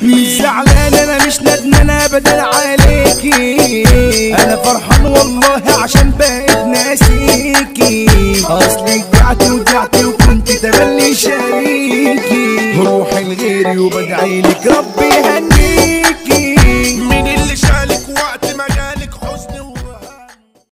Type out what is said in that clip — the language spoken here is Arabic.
مش زعلان انا مش ندمان ابدا عليكي، انا فرحان والله عشان بقيت ناسيكي، اصلك بعتي ودعتي وكنت تملي شريكي، روحي لغيري وبدعيلك ربي